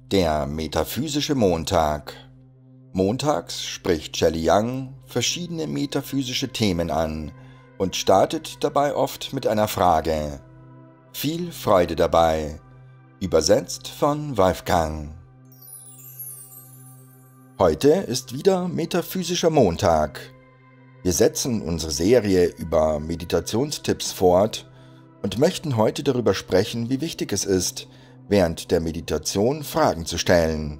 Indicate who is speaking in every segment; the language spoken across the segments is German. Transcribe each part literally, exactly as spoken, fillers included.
Speaker 1: Der metaphysische Montag. Montags spricht Shelley Young verschiedene metaphysische Themen an und startet dabei oft mit einer Frage. Viel Freude dabei. Übersetzt von Wolfgang. Heute ist wieder metaphysischer Montag. Wir setzen unsere Serie über Meditationstipps fort und möchten heute darüber sprechen, wie wichtig es ist, während der Meditation Fragen zu stellen.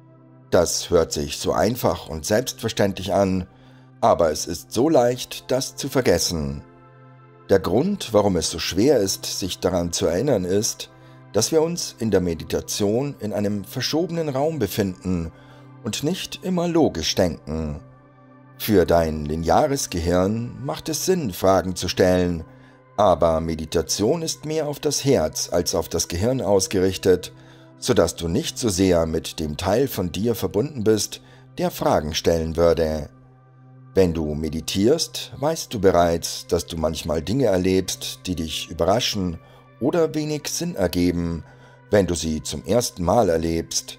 Speaker 1: Das hört sich so einfach und selbstverständlich an, aber es ist so leicht, das zu vergessen. Der Grund, warum es so schwer ist, sich daran zu erinnern, ist, dass wir uns in der Meditation in einem verschobenen Raum befinden und nicht immer logisch denken. Für dein lineares Gehirn macht es Sinn, Fragen zu stellen, aber Meditation ist mehr auf das Herz als auf das Gehirn ausgerichtet, sodass du nicht so sehr mit dem Teil von dir verbunden bist, der Fragen stellen würde. Wenn du meditierst, weißt du bereits, dass du manchmal Dinge erlebst, die dich überraschen oder wenig Sinn ergeben, wenn du sie zum ersten Mal erlebst.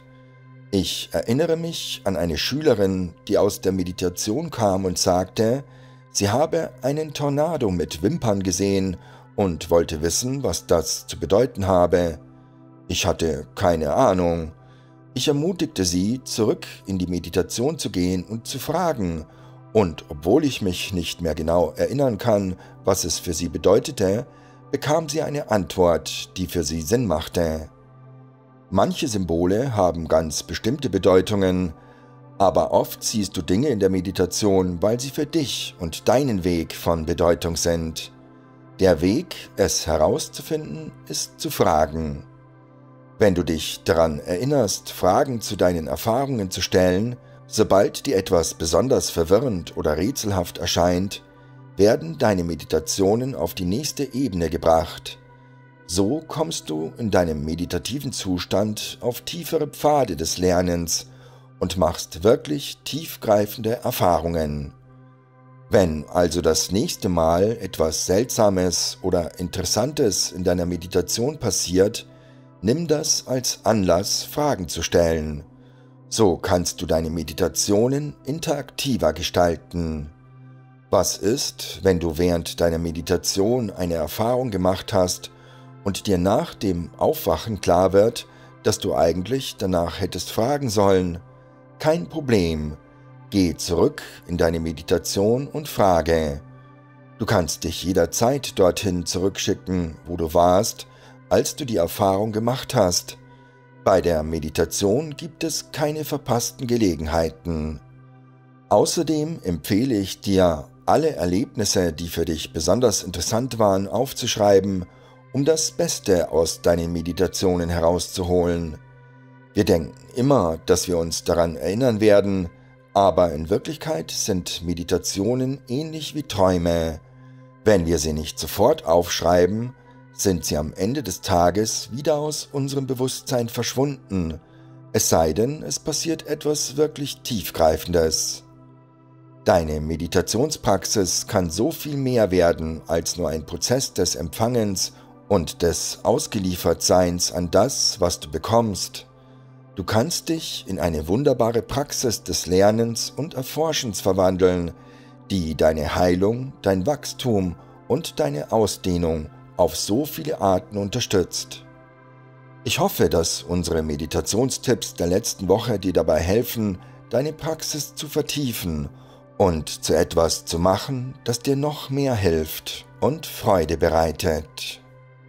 Speaker 1: Ich erinnere mich an eine Schülerin, die aus der Meditation kam und sagte, sie habe einen Tornado mit Wimpern gesehen und wollte wissen, was das zu bedeuten habe. Ich hatte keine Ahnung. Ich ermutigte sie, zurück in die Meditation zu gehen und zu fragen, und obwohl ich mich nicht mehr genau erinnern kann, was es für sie bedeutete, bekam sie eine Antwort, die für sie Sinn machte. Manche Symbole haben ganz bestimmte Bedeutungen, aber oft siehst du Dinge in der Meditation, weil sie für dich und deinen Weg von Bedeutung sind. Der Weg, es herauszufinden, ist zu fragen. Wenn du dich daran erinnerst, Fragen zu deinen Erfahrungen zu stellen, sobald dir etwas besonders verwirrend oder rätselhaft erscheint, werden deine Meditationen auf die nächste Ebene gebracht. So kommst du in deinem meditativen Zustand auf tiefere Pfade des Lernens und machst wirklich tiefgreifende Erfahrungen. Wenn also das nächste Mal etwas Seltsames oder Interessantes in deiner Meditation passiert, nimm das als Anlass, Fragen zu stellen. So kannst du deine Meditationen interaktiver gestalten. Was ist, wenn du während deiner Meditation eine Erfahrung gemacht hast und dir nach dem Aufwachen klar wird, dass du eigentlich danach hättest fragen sollen? Kein Problem. Geh zurück in deine Meditation und frage. Du kannst dich jederzeit dorthin zurückschicken, wo du warst, als du die Erfahrung gemacht hast. Bei der Meditation gibt es keine verpassten Gelegenheiten. Außerdem empfehle ich dir, alle Erlebnisse, die für dich besonders interessant waren, aufzuschreiben, um das Beste aus deinen Meditationen herauszuholen. Wir denken immer, dass wir uns daran erinnern werden, aber in Wirklichkeit sind Meditationen ähnlich wie Träume. Wenn wir sie nicht sofort aufschreiben, sind sie am Ende des Tages wieder aus unserem Bewusstsein verschwunden, es sei denn, es passiert etwas wirklich Tiefgreifendes. Deine Meditationspraxis kann so viel mehr werden als nur ein Prozess des Empfangens und des Ausgeliefertseins an das, was du bekommst. Du kannst dich in eine wunderbare Praxis des Lernens und Erforschens verwandeln, die deine Heilung, dein Wachstum und deine Ausdehnung auf so viele Arten unterstützt. Ich hoffe, dass unsere Meditationstipps der letzten Woche dir dabei helfen, deine Praxis zu vertiefen und zu etwas zu machen, das dir noch mehr hilft und Freude bereitet.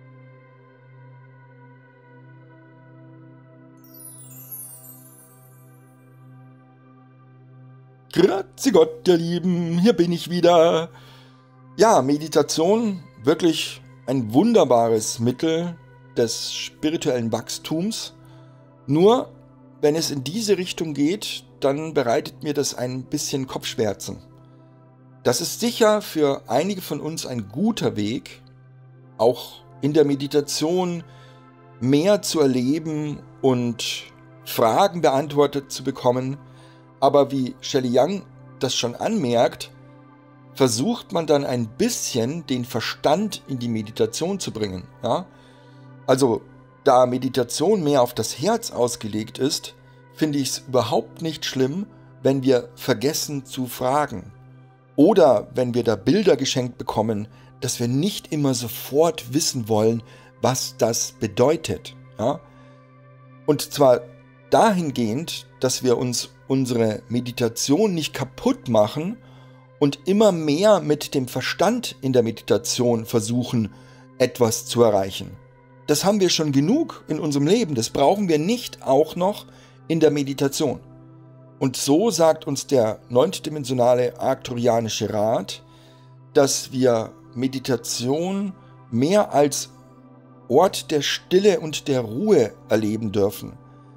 Speaker 1: Grüezi Gott, ihr Lieben, hier bin ich wieder. Ja, Meditation, wirklich ein wunderbares Mittel des spirituellen Wachstums. Nur, wenn es in diese Richtung geht, dann bereitet mir das ein bisschen Kopfschmerzen. Das ist sicher für einige von uns ein guter Weg, auch in der Meditation mehr zu erleben und Fragen beantwortet zu bekommen. Aber wie Shelley Young das schon anmerkt, versucht man dann ein bisschen den Verstand in die Meditation zu bringen. Ja? Also da Meditation mehr auf das Herz ausgelegt ist, finde ich es überhaupt nicht schlimm, wenn wir vergessen zu fragen. Oder wenn wir da Bilder geschenkt bekommen, dass wir nicht immer sofort wissen wollen, was das bedeutet. Ja? Und zwar dahingehend, dass wir uns unsere Meditation nicht kaputt machen und immer mehr mit dem Verstand in der Meditation versuchen, etwas zu erreichen. Das haben wir schon genug in unserem Leben, das brauchen wir nicht auch noch in der Meditation. Und so sagt uns der neuntdimensionale Arcturianische Rat, dass wir Meditation mehr als Ort der Stille und der Ruhe erleben dürfen.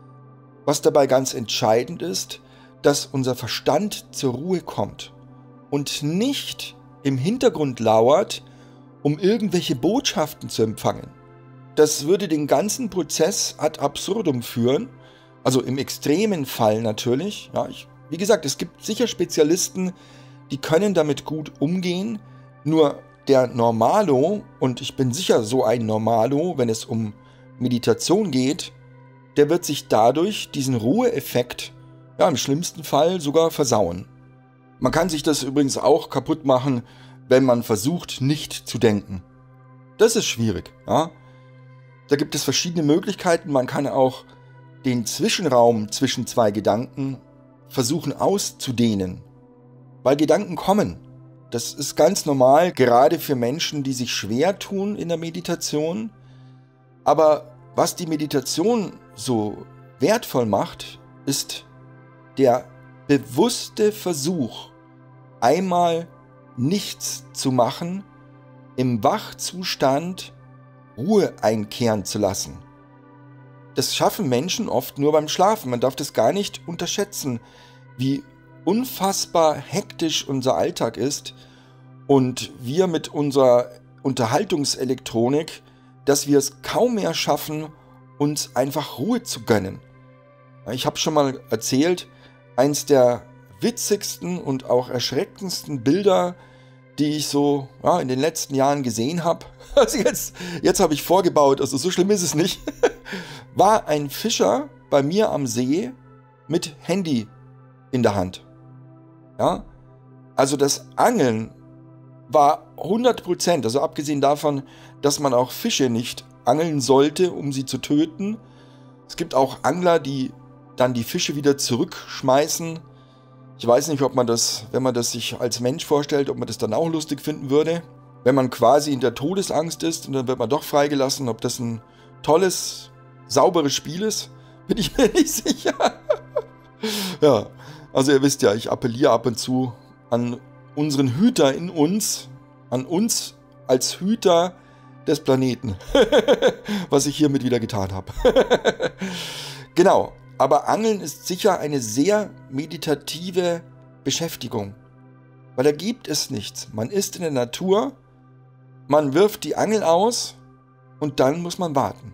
Speaker 1: Was dabei ganz entscheidend ist, dass unser Verstand zur Ruhe kommt und nicht im Hintergrund lauert, um irgendwelche Botschaften zu empfangen. Das würde den ganzen Prozess ad absurdum führen, also im extremen Fall natürlich. Ja, ich, wie gesagt, es gibt sicher Spezialisten, die können damit gut umgehen, nur der Normalo, und ich bin sicher so ein Normalo, wenn es um Meditation geht, der wird sich dadurch diesen Ruheeffekt, ja, im schlimmsten Fall sogar versauen. Man kann sich das übrigens auch kaputt machen, wenn man versucht, nicht zu denken. Das ist schwierig, ja. Da gibt es verschiedene Möglichkeiten. Man kann auch den Zwischenraum zwischen zwei Gedanken versuchen auszudehnen, weil Gedanken kommen. Das ist ganz normal, gerade für Menschen, die sich schwer tun in der Meditation. Aber was die Meditation so wertvoll macht, ist der bewusste Versuch, einmal nichts zu machen, im Wachzustand Ruhe einkehren zu lassen. Das schaffen Menschen oft nur beim Schlafen. Man darf das gar nicht unterschätzen, wie unfassbar hektisch unser Alltag ist und wir mit unserer Unterhaltungselektronik, dass wir es kaum mehr schaffen, uns einfach Ruhe zu gönnen. Ich habe schon mal erzählt, eins der witzigsten und auch erschreckendsten Bilder, die ich so ja, in den letzten Jahren gesehen habe, also jetzt, jetzt habe ich vorgebaut, also so schlimm ist es nicht, war ein Fischer bei mir am See mit Handy in der Hand. Ja? Also das Angeln war hundert Prozent, also abgesehen davon, dass man auch Fische nicht angeln sollte, um sie zu töten. Es gibt auch Angler, die dann die Fische wieder zurückschmeißen. Ich weiß nicht, ob man das, wenn man das sich als Mensch vorstellt, ob man das dann auch lustig finden würde. Wenn man quasi in der Todesangst ist und dann wird man doch freigelassen, ob das ein tolles, sauberes Spiel ist, bin ich mir nicht sicher. Ja, also ihr wisst ja, ich appelliere ab und zu an unseren Hüter in uns, an uns als Hüter des Planeten, was ich hiermit wieder getan habe. Genau, aber Angeln ist sicher eine sehr meditative Beschäftigung, weil da gibt es nichts. Man ist in der Natur, man wirft die Angel aus und dann muss man warten.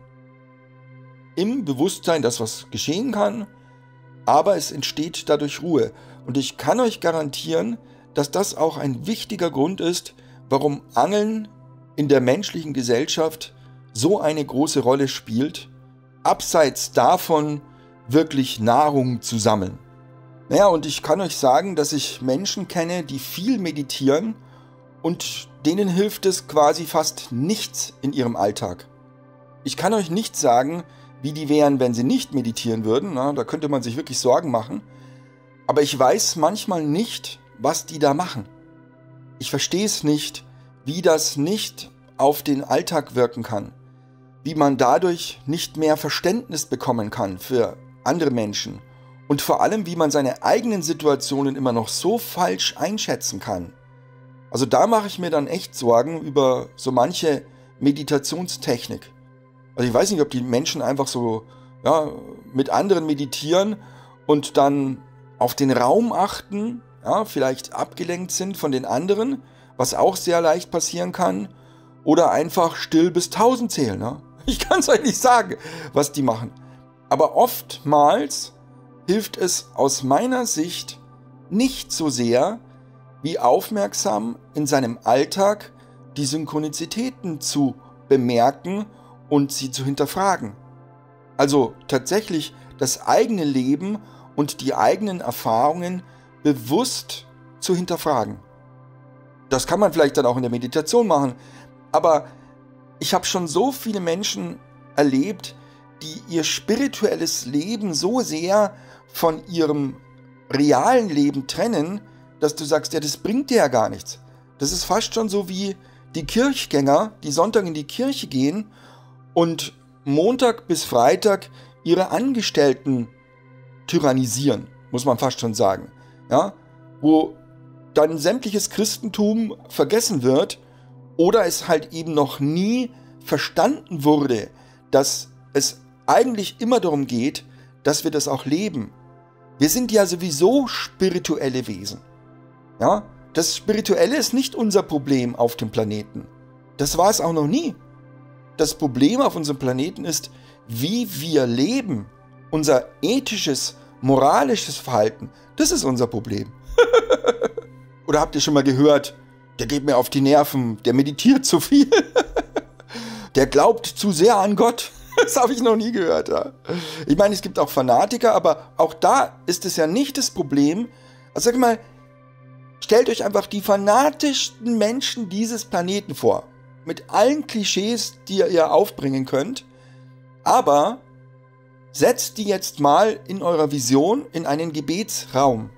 Speaker 1: Im Bewusstsein, dass was geschehen kann, aber es entsteht dadurch Ruhe. Und ich kann euch garantieren, dass das auch ein wichtiger Grund ist, warum Angeln in der menschlichen Gesellschaft so eine große Rolle spielt, abseits davon wirklich Nahrung zu sammeln. Naja, und ich kann euch sagen, dass ich Menschen kenne, die viel meditieren und denen hilft es quasi fast nichts in ihrem Alltag. Ich kann euch nicht sagen, wie die wären, wenn sie nicht meditieren würden. Na, da könnte man sich wirklich Sorgen machen. Aber ich weiß manchmal nicht, was die da machen. Ich verstehe es nicht, wie das nicht auf den Alltag wirken kann. Wie man dadurch nicht mehr Verständnis bekommen kann für andere Menschen. Und vor allem, wie man seine eigenen Situationen immer noch so falsch einschätzen kann. Also da mache ich mir dann echt Sorgen über so manche Meditationstechnik. Also ich weiß nicht, ob die Menschen einfach so ja, mit anderen meditieren und dann auf den Raum achten, ja, vielleicht abgelenkt sind von den anderen, was auch sehr leicht passieren kann, oder einfach still bis tausend zählen. Ne? Ich kann es euch nicht sagen, was die machen. Aber oftmals hilft es aus meiner Sicht nicht so sehr, wie aufmerksam in seinem Alltag die Synchronizitäten zu bemerken und sie zu hinterfragen. Also tatsächlich das eigene Leben und die eigenen Erfahrungen bewusst zu hinterfragen. Das kann man vielleicht dann auch in der Meditation machen, aber ich habe schon so viele Menschen erlebt, die ihr spirituelles Leben so sehr von ihrem realen Leben trennen, dass du sagst, ja, das bringt dir ja gar nichts. Das ist fast schon so wie die Kirchgänger, die Sonntag in die Kirche gehen und Montag bis Freitag ihre Angestellten tyrannisieren, muss man fast schon sagen. Ja? Wo dann sämtliches Christentum vergessen wird oder es halt eben noch nie verstanden wurde, dass es eigentlich immer darum geht, dass wir das auch leben. Wir sind ja sowieso spirituelle Wesen. Ja? Das Spirituelle ist nicht unser Problem auf dem Planeten. Das war es auch noch nie. Das Problem auf unserem Planeten ist, wie wir leben. Unser ethisches, moralisches Verhalten. Das ist unser Problem. Oder habt ihr schon mal gehört, der geht mir auf die Nerven, der meditiert zu viel. Der glaubt zu sehr an Gott. Das habe ich noch nie gehört. Ja. Ich meine, es gibt auch Fanatiker, aber auch da ist es ja nicht das Problem. Also sag mal, stellt euch einfach die fanatischsten Menschen dieses Planeten vor. Mit allen Klischees, die ihr aufbringen könnt. Aber setzt die jetzt mal in eurer Vision in einen Gebetsraum.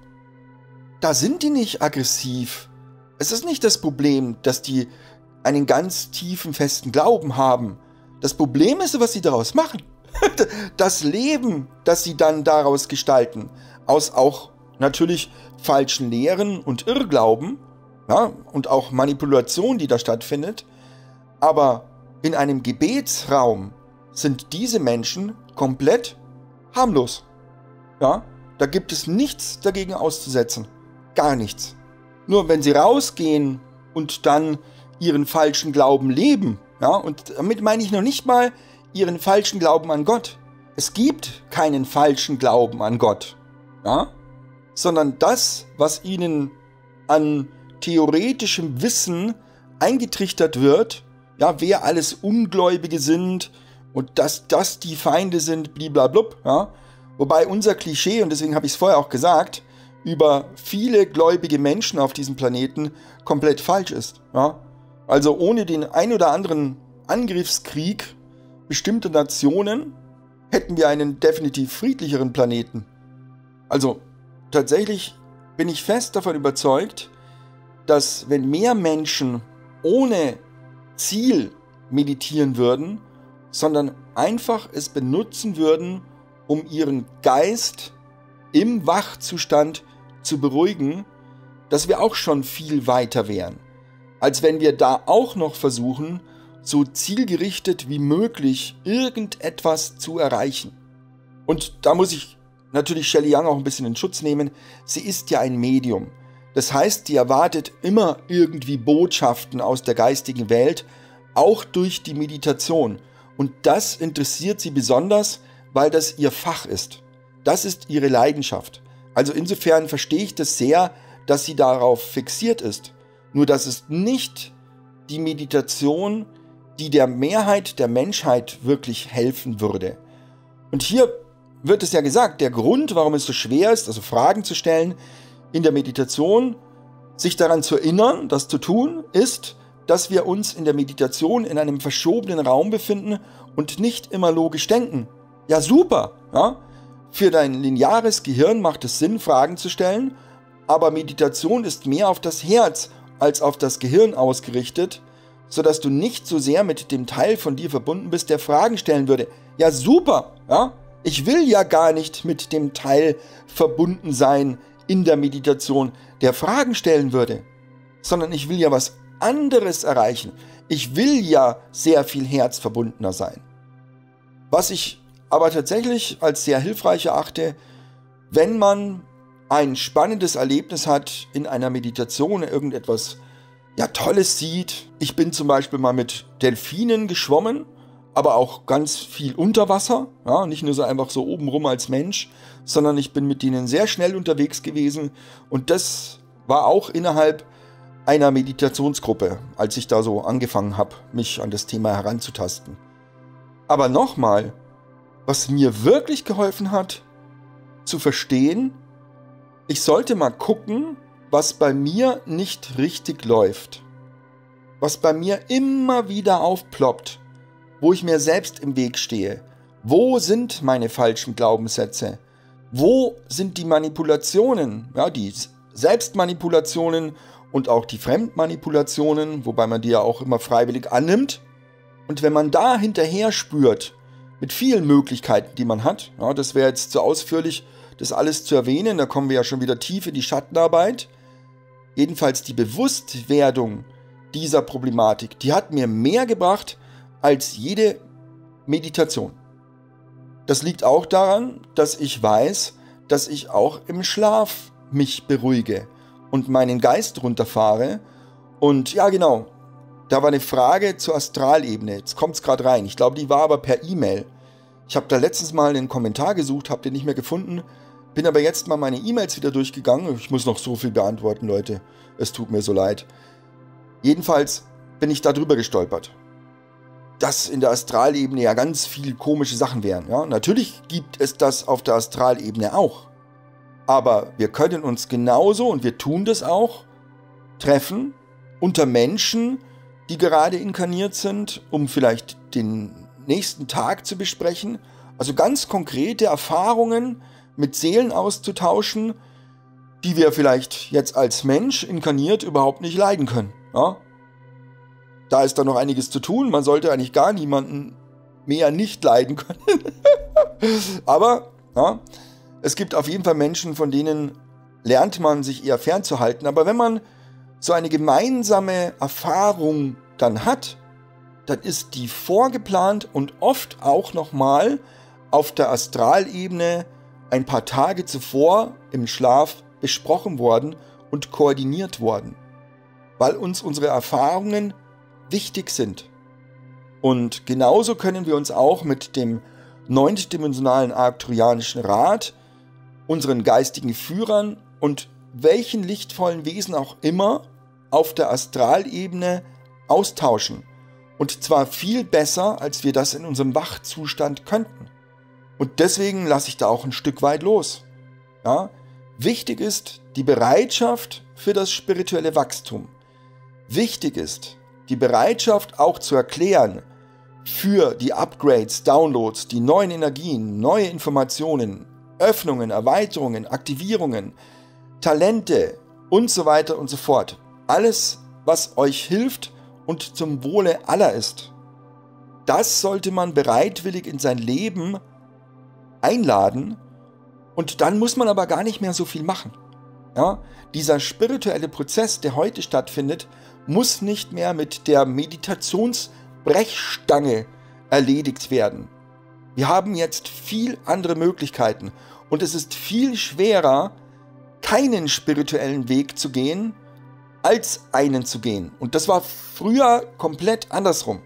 Speaker 1: Da sind die nicht aggressiv. Es ist nicht das Problem, dass die einen ganz tiefen, festen Glauben haben. Das Problem ist, was sie daraus machen. Das Leben, das sie dann daraus gestalten. Aus auch natürlich falschen Lehren und Irrglauben. Ja, und auch Manipulation, die da stattfindet. Aber in einem Gebetsraum sind diese Menschen komplett harmlos. Ja, da gibt es nichts dagegen auszusetzen. Gar nichts. Nur wenn sie rausgehen und dann ihren falschen Glauben leben, ja, und damit meine ich noch nicht mal ihren falschen Glauben an Gott. Es gibt keinen falschen Glauben an Gott, ja, sondern das, was ihnen an theoretischem Wissen eingetrichtert wird, ja, wer alles Ungläubige sind und dass das die Feinde sind, bliblablub, ja, wobei unser Klischee, und deswegen habe ich es vorher auch gesagt, über viele gläubige Menschen auf diesem Planeten komplett falsch ist. Ja? Also ohne den ein oder anderen Angriffskrieg bestimmter Nationen hätten wir einen definitiv friedlicheren Planeten. Also tatsächlich bin ich fest davon überzeugt, dass wenn mehr Menschen ohne Ziel meditieren würden, sondern einfach es benutzen würden, um ihren Geist im Wachzustand zu beruhigen, dass wir auch schon viel weiter wären, als wenn wir da auch noch versuchen, so zielgerichtet wie möglich irgendetwas zu erreichen. Und da muss ich natürlich Shelley Young auch ein bisschen in Schutz nehmen. Sie ist ja ein Medium. Das heißt, sie erwartet immer irgendwie Botschaften aus der geistigen Welt, auch durch die Meditation. Und das interessiert sie besonders, weil das ihr Fach ist. Das ist ihre Leidenschaft. Also insofern verstehe ich das sehr, dass sie darauf fixiert ist. Nur das ist nicht die Meditation, die der Mehrheit der Menschheit wirklich helfen würde. Und hier wird es ja gesagt, der Grund, warum es so schwer ist, also Fragen zu stellen in der Meditation, sich daran zu erinnern, das zu tun, ist, dass wir uns in der Meditation in einem verschobenen Raum befinden und nicht immer logisch denken. Ja, super, ja? Für dein lineares Gehirn macht es Sinn, Fragen zu stellen, aber Meditation ist mehr auf das Herz als auf das Gehirn ausgerichtet, sodass du nicht so sehr mit dem Teil von dir verbunden bist, der Fragen stellen würde. Ja, super, ja? Ich will ja gar nicht mit dem Teil verbunden sein in der Meditation, der Fragen stellen würde, sondern ich will ja was anderes erreichen. Ich will ja sehr viel herzverbundener sein. Was ich aber tatsächlich als sehr hilfreich erachte, wenn man ein spannendes Erlebnis hat in einer Meditation, irgendetwas ja, Tolles sieht. Ich bin zum Beispiel mal mit Delfinen geschwommen, aber auch ganz viel unter Wasser. Ja, nicht nur so einfach so obenrum als Mensch, sondern ich bin mit denen sehr schnell unterwegs gewesen. Und das war auch innerhalb einer Meditationsgruppe, als ich da so angefangen habe, mich an das Thema heranzutasten. Aber nochmal, Was mir wirklich geholfen hat, zu verstehen, ich sollte mal gucken, was bei mir nicht richtig läuft. Was bei mir immer wieder aufploppt, wo ich mir selbst im Weg stehe. Wo sind meine falschen Glaubenssätze? Wo sind die Manipulationen, ja, die Selbstmanipulationen und auch die Fremdmanipulationen, wobei man die ja auch immer freiwillig annimmt. Und wenn man da hinterher spürt, mit vielen Möglichkeiten, die man hat, ja, das wäre jetzt zu ausführlich, das alles zu erwähnen, da kommen wir ja schon wieder tief in die Schattenarbeit. Jedenfalls die Bewusstwerdung dieser Problematik, die hat mir mehr gebracht als jede Meditation. Das liegt auch daran, dass ich weiß, dass ich auch im Schlaf mich beruhige und meinen Geist runterfahre. Und ja, genau, da war eine Frage zur Astralebene. Jetzt kommt es gerade rein. Ich glaube, die war aber per E-Mail. Ich habe da letztens mal einen Kommentar gesucht, habe den nicht mehr gefunden. Bin aber jetzt mal meine E-Mails wieder durchgegangen. Ich muss noch so viel beantworten, Leute. Es tut mir so leid. Jedenfalls bin ich da drüber gestolpert, dass in der Astralebene ja ganz viele komische Sachen wären. Ja? Natürlich gibt es das auf der Astralebene auch. Aber wir können uns genauso, und wir tun das auch, treffen unter Menschen, die gerade inkarniert sind, um vielleicht den nächsten Tag zu besprechen. Also ganz konkrete Erfahrungen mit Seelen auszutauschen, die wir vielleicht jetzt als Mensch inkarniert überhaupt nicht leiden können. Ja? Da ist da noch einiges zu tun. Man sollte eigentlich gar niemanden mehr nicht leiden können. Aber ja, es gibt auf jeden Fall Menschen, von denen lernt man sich eher fernzuhalten. Aber wenn man so eine gemeinsame Erfahrung dann hat, dann ist die vorgeplant und oft auch nochmal auf der Astralebene ein paar Tage zuvor im Schlaf besprochen worden und koordiniert worden, weil uns unsere Erfahrungen wichtig sind. Und genauso können wir uns auch mit dem neuntdimensionalen arcturianischen Rat, unseren geistigen Führern und welchen lichtvollen Wesen auch immer auf der Astralebene austauschen. Und zwar viel besser, als wir das in unserem Wachzustand könnten. Und deswegen lasse ich da auch ein Stück weit los. Ja? Wichtig ist die Bereitschaft für das spirituelle Wachstum. Wichtig ist die Bereitschaft auch zu erklären für die Upgrades, Downloads, die neuen Energien, neue Informationen, Öffnungen, Erweiterungen, Aktivierungen, Talente und so weiter und so fort. Alles, was euch hilft und zum Wohle aller ist. Das sollte man bereitwillig in sein Leben einladen, und dann muss man aber gar nicht mehr so viel machen. Ja? Dieser spirituelle Prozess, der heute stattfindet, muss nicht mehr mit der Meditationsbrechstange erledigt werden. Wir haben jetzt viel andere Möglichkeiten und es ist viel schwerer, keinen spirituellen Weg zu gehen, als einen zu gehen. Und das war früher komplett andersrum.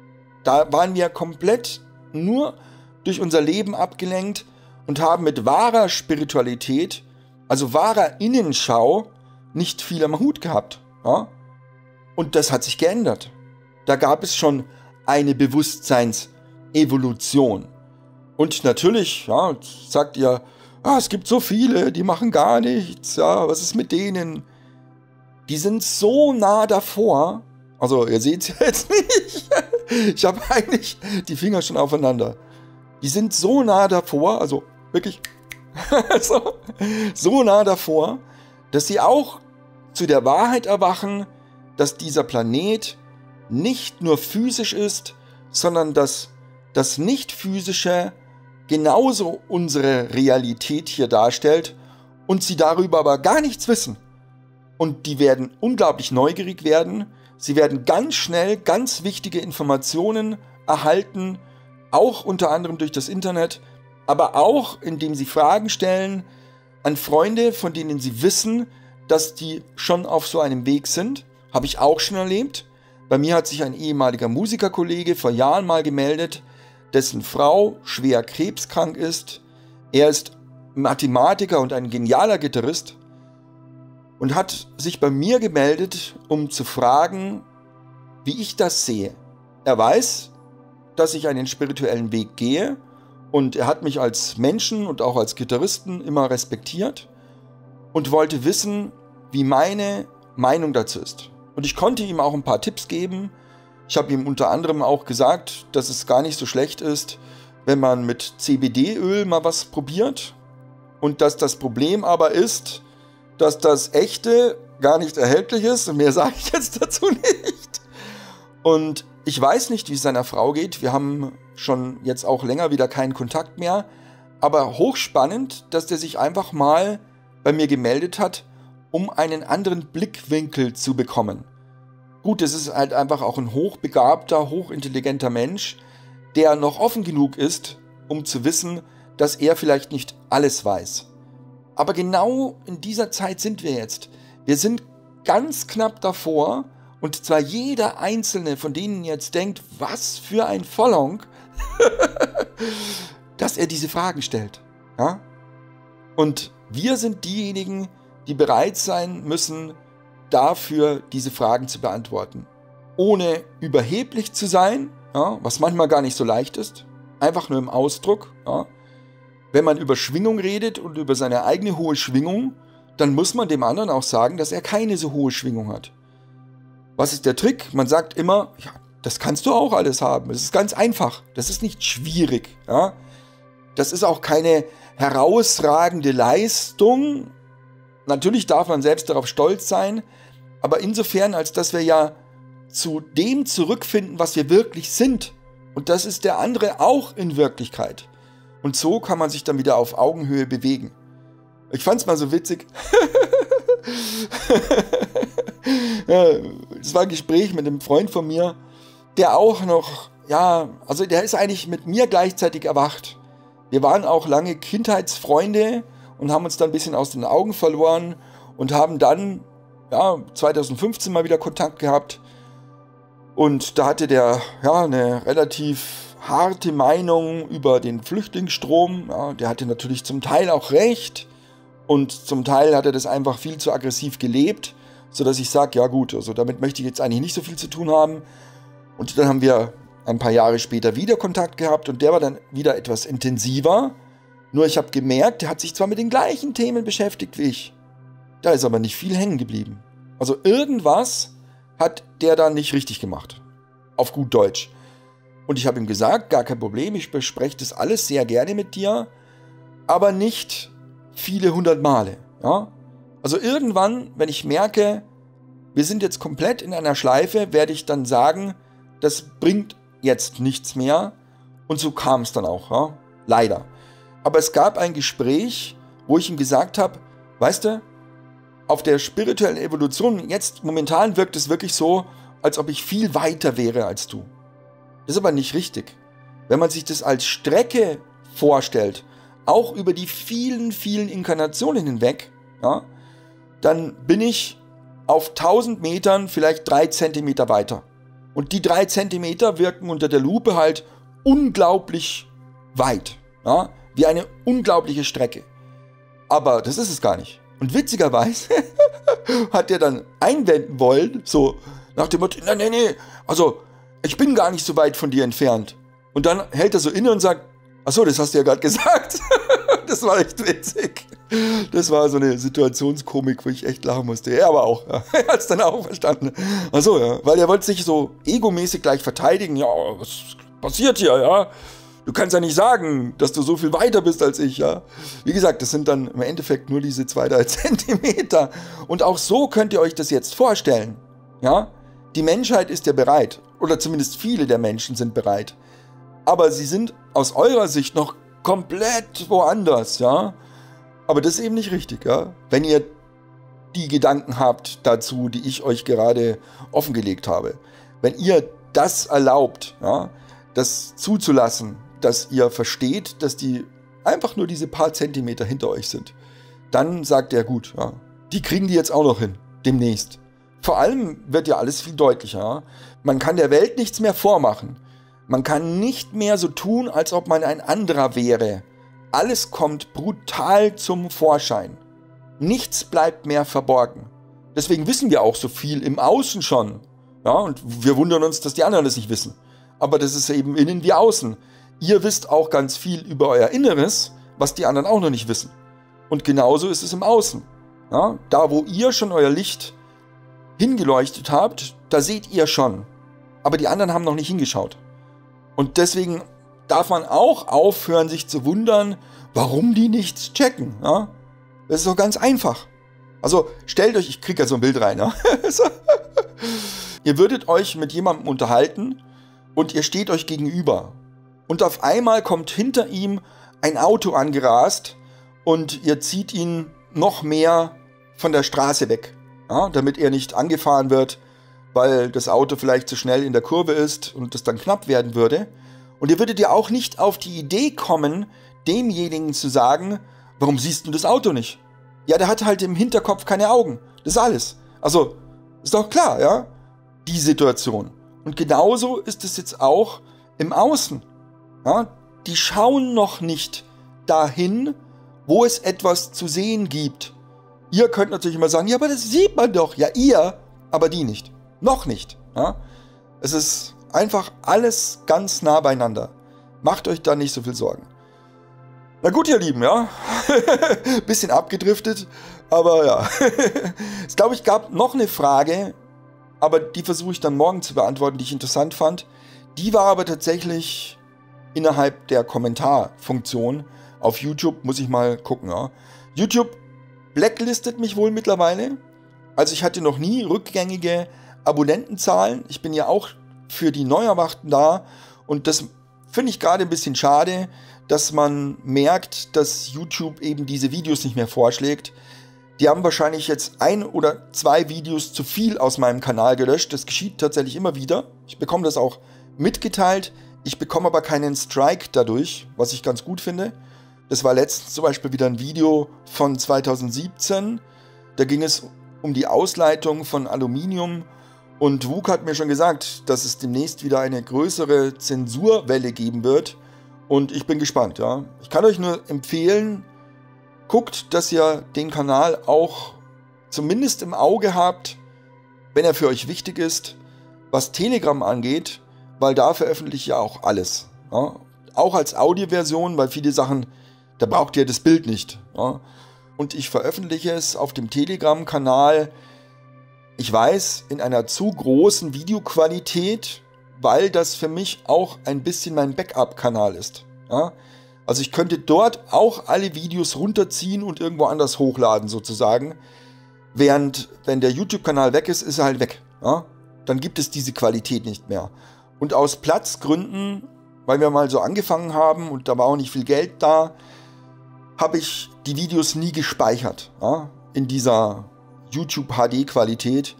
Speaker 1: Da waren wir komplett nur durch unser Leben abgelenkt und haben mit wahrer Spiritualität, also wahrer Innenschau, nicht viel am Hut gehabt. Ja? Und das hat sich geändert. Da gab es schon eine Bewusstseinsevolution. Und natürlich, ja, sagt ihr, ah, es gibt so viele, die machen gar nichts, ja, was ist mit denen? Die sind so nah davor, also ihr seht es ja jetzt nicht, ich habe eigentlich die Finger schon aufeinander. Die sind so nah davor, also wirklich so, so nah davor, dass sie auch zu der Wahrheit erwachen, dass dieser Planet nicht nur physisch ist, sondern dass das Nicht-Physische genauso unsere Realität hier darstellt und sie darüber aber gar nichts wissen. Und die werden unglaublich neugierig werden, sie werden ganz schnell ganz wichtige Informationen erhalten, auch unter anderem durch das Internet, aber auch indem sie Fragen stellen an Freunde, von denen sie wissen, dass die schon auf so einem Weg sind. Habe ich auch schon erlebt. Bei mir hat sich ein ehemaliger Musikerkollege vor Jahren mal gemeldet, dessen Frau schwer krebskrank ist. Er ist Mathematiker und ein genialer Gitarrist und hat sich bei mir gemeldet, um zu fragen, wie ich das sehe. Er weiß, dass ich einen spirituellen Weg gehe Und er hat mich als Menschen und auch als Gitarristen immer respektiert und wollte wissen, wie meine Meinung dazu ist. Und ich konnte ihm auch ein paar Tipps geben. Ich habe ihm unter anderem auch gesagt, dass es gar nicht so schlecht ist, wenn man mit C B D-Öl mal was probiert. Und dass das Problem aber ist, dass das echte gar nicht erhältlich ist. Und mehr sage ich jetzt dazu nicht. Und ich weiß nicht, wie es seiner Frau geht. Wir haben schon jetzt auch länger wieder keinen Kontakt mehr. Aber hochspannend, dass der sich einfach mal bei mir gemeldet hat, um einen anderen Blickwinkel zu bekommen. Gut, es ist halt einfach auch ein hochbegabter, hochintelligenter Mensch, der noch offen genug ist, um zu wissen, dass er vielleicht nicht alles weiß. Aber genau in dieser Zeit sind wir jetzt. Wir sind ganz knapp davor, und zwar jeder Einzelne von denen jetzt denkt, was für ein Vollhonk, dass er diese Fragen stellt. Ja? Und wir sind diejenigen, die bereit sein müssen, dafür diese Fragen zu beantworten. Ohne überheblich zu sein, ja, was manchmal gar nicht so leicht ist, einfach nur im Ausdruck. Ja. Wenn man über Schwingung redet und über seine eigene hohe Schwingung, dann muss man dem anderen auch sagen, dass er keine so hohe Schwingung hat. Was ist der Trick? Man sagt immer, ja, das kannst du auch alles haben. Das ist ganz einfach. Das ist nicht schwierig. Ja. Das ist auch keine herausragende Leistung. Natürlich darf man selbst darauf stolz sein, aber insofern, als dass wir ja zu dem zurückfinden, was wir wirklich sind. Und das ist der andere auch in Wirklichkeit. Und so kann man sich dann wieder auf Augenhöhe bewegen. Ich fand es mal so witzig. Ja, es war ein Gespräch mit einem Freund von mir, der auch noch, ja, also der ist eigentlich mit mir gleichzeitig erwacht. Wir waren auch lange Kindheitsfreunde und haben uns dann ein bisschen aus den Augen verloren und haben dann, ja, zweitausendfünfzehn mal wieder Kontakt gehabt. Und da hatte der, ja, eine relativ harte Meinung über den Flüchtlingsstrom. Ja, der hatte natürlich zum Teil auch recht und zum Teil hat er das einfach viel zu aggressiv gelebt, sodass ich sage, ja gut, also damit möchte ich jetzt eigentlich nicht so viel zu tun haben. Und dann haben wir ein paar Jahre später wieder Kontakt gehabt und der war dann wieder etwas intensiver. Nur ich habe gemerkt, der hat sich zwar mit den gleichen Themen beschäftigt wie ich, da ist aber nicht viel hängen geblieben. Also irgendwas hat der dann nicht richtig gemacht. Auf gut Deutsch. Und ich habe ihm gesagt, gar kein Problem, ich bespreche das alles sehr gerne mit dir, aber nicht viele hundert Male. Ja? Also irgendwann, wenn ich merke, wir sind jetzt komplett in einer Schleife, werde ich dann sagen, das bringt jetzt nichts mehr. Und so kam es dann auch, ja? Leider. Aber es gab ein Gespräch, wo ich ihm gesagt habe, weißt du, auf der spirituellen Evolution, jetzt momentan wirkt es wirklich so, als ob ich viel weiter wäre als du. Das ist aber nicht richtig. Wenn man sich das als Strecke vorstellt, auch über die vielen, vielen Inkarnationen hinweg, ja, dann bin ich auf tausend Metern vielleicht drei Zentimeter weiter. Und die drei Zentimeter wirken unter der Lupe halt unglaublich weit. Ja, wie eine unglaubliche Strecke. Aber das ist es gar nicht. Und witzigerweise hat er dann einwenden wollen, so nach dem Motto, nee, nee, nee, also ich bin gar nicht so weit von dir entfernt. Und dann hält er so inne und sagt, achso, das hast du ja gerade gesagt. Das war echt witzig. Das war so eine Situationskomik, wo ich echt lachen musste. Er aber auch. Ja. Er hat es dann auch verstanden. Achso, ja, weil er wollte sich so egomäßig gleich verteidigen. Ja, was passiert hier, ja? Du kannst ja nicht sagen, dass du so viel weiter bist als ich, ja. Wie gesagt, das sind dann im Endeffekt nur diese zwei, drei Zentimeter. Und auch so könnt ihr euch das jetzt vorstellen, ja. Die Menschheit ist ja bereit, oder zumindest viele der Menschen sind bereit. Aber sie sind aus eurer Sicht noch komplett woanders, ja. Aber das ist eben nicht richtig, ja. Wenn ihr die Gedanken habt dazu, die ich euch gerade offengelegt habe. Wenn ihr das erlaubt, ja, das zuzulassen, dass ihr versteht, dass die einfach nur diese paar Zentimeter hinter euch sind, dann sagt er, gut, ja, die kriegen die jetzt auch noch hin, demnächst. Vor allem wird ja alles viel deutlicher. Ja? Man kann der Welt nichts mehr vormachen. Man kann nicht mehr so tun, als ob man ein anderer wäre. Alles kommt brutal zum Vorschein. Nichts bleibt mehr verborgen. Deswegen wissen wir auch so viel im Außen schon. Ja? Und wir wundern uns, dass die anderen das nicht wissen. Aber das ist eben innen wie außen. ihr wisst auch ganz viel über euer Inneres, was die anderen auch noch nicht wissen. Und genauso ist es im Außen. Ja, da, wo ihr schon euer Licht hingeleuchtet habt, da seht ihr schon. Aber die anderen haben noch nicht hingeschaut. Und deswegen darf man auch aufhören, sich zu wundern, warum die nichts checken. Ja? Das ist doch ganz einfach. Also stellt euch, ich kriege ja so ein Bild rein. Ja? Ihr würdet euch mit jemandem unterhalten und ihr steht euch gegenüber. Und auf einmal kommt hinter ihm ein Auto angerast und ihr zieht ihn noch mehr von der Straße weg, ja, damit er nicht angefahren wird, weil das Auto vielleicht zu schnell in der Kurve ist und das dann knapp werden würde. Und ihr würdet ja auch nicht auf die Idee kommen, demjenigen zu sagen, warum siehst du das Auto nicht? Ja, der hat halt im Hinterkopf keine Augen. Das ist alles. Also, ist doch klar, ja, die Situation. Und genauso ist es jetzt auch im Außen. Ja, die schauen noch nicht dahin, wo es etwas zu sehen gibt. Ihr könnt natürlich immer sagen, ja, aber das sieht man doch. Ja, ihr, aber die nicht. Noch nicht. Ja? Es ist einfach alles ganz nah beieinander. Macht euch da nicht so viel Sorgen. Na gut, ihr Lieben, ja. Bisschen abgedriftet, aber ja. Es glaube ich gab noch eine Frage, aber die versuche ich dann morgen zu beantworten, die ich interessant fand. Die war aber tatsächlich innerhalb der Kommentarfunktion auf YouTube, muss ich mal gucken. Ja. YouTube blacklistet mich wohl mittlerweile. Also ich hatte noch nie rückgängige Abonnentenzahlen. Ich bin ja auch für die Neuerwachten da und das finde ich gerade ein bisschen schade, dass man merkt, dass YouTube eben diese Videos nicht mehr vorschlägt. Die haben wahrscheinlich jetzt ein oder zwei Videos zu viel aus meinem Kanal gelöscht. Das geschieht tatsächlich immer wieder. Ich bekomme das auch mitgeteilt. Ich bekomme aber keinen Strike dadurch, was ich ganz gut finde. Das war letztens zum Beispiel wieder ein Video von zweitausendsiebzehn. Da ging es um die Ausleitung von Aluminium. Und W U K hat mir schon gesagt, dass es demnächst wieder eine größere Zensurwelle geben wird. Und ich bin gespannt. Ja. Ich kann euch nur empfehlen, guckt, dass ihr den Kanal auch zumindest im Auge habt, wenn er für euch wichtig ist, was Telegram angeht, weil da veröffentliche ich ja auch alles. Ja. Auch als Audioversion, weil viele Sachen, da braucht ihr das Bild nicht. Ja. Und ich veröffentliche es auf dem Telegram-Kanal, ich weiß, in einer zu großen Videoqualität, weil das für mich auch ein bisschen mein Backup-Kanal ist. Ja. Also ich könnte dort auch alle Videos runterziehen und irgendwo anders hochladen sozusagen. Während, wenn der YouTube-Kanal weg ist, ist er halt weg. Ja? Dann gibt es diese Qualität nicht mehr. Und aus Platzgründen, weil wir mal so angefangen haben und da war auch nicht viel Geld da, habe ich die Videos nie gespeichert. Ja? In dieser YouTube-H D-Qualität.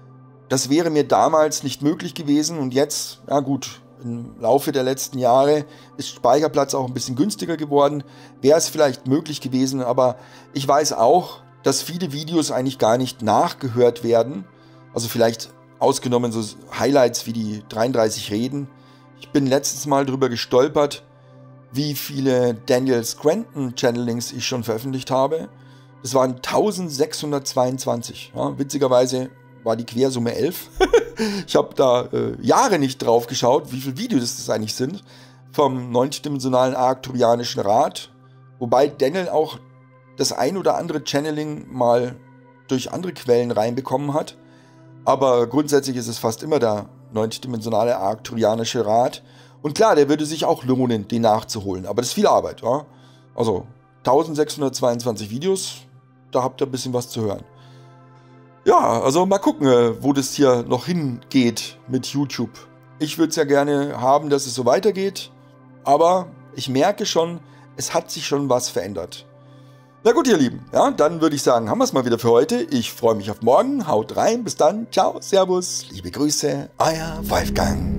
Speaker 1: Das wäre mir damals nicht möglich gewesen und jetzt, ja gut, im Laufe der letzten Jahre ist Speicherplatz auch ein bisschen günstiger geworden. Wäre es vielleicht möglich gewesen, aber ich weiß auch, dass viele Videos eigentlich gar nicht nachgehört werden. Also vielleicht ausgenommen so Highlights wie die dreiunddreißig Reden. Ich bin letztens mal drüber gestolpert, wie viele Daniel Scranton Channelings ich schon veröffentlicht habe. Das waren eintausendsechshundertzweiundzwanzig. Ja, witzigerweise war die Quersumme elf. Ich habe da äh, Jahre nicht drauf geschaut, wie viele Videos das eigentlich sind, vom neundimensionalen Arcturianischen Rat, wobei Daniel auch das ein oder andere Channeling mal durch andere Quellen reinbekommen hat, aber grundsätzlich ist es fast immer der neundimensionale Arcturianische Rat und klar, der würde sich auch lohnen, den nachzuholen, aber das ist viel Arbeit. Ja? Also eintausendsechshundertzweiundzwanzig Videos, da habt ihr ein bisschen was zu hören. Ja, also mal gucken, wo das hier noch hingeht mit YouTube. Ich würde es ja gerne haben, dass es so weitergeht, aber ich merke schon, es hat sich schon was verändert. Na gut, ihr Lieben, ja, dann würde ich sagen, haben wir es mal wieder für heute. Ich freue mich auf morgen, haut rein, bis dann, ciao, servus, liebe Grüße, euer Wolfgang.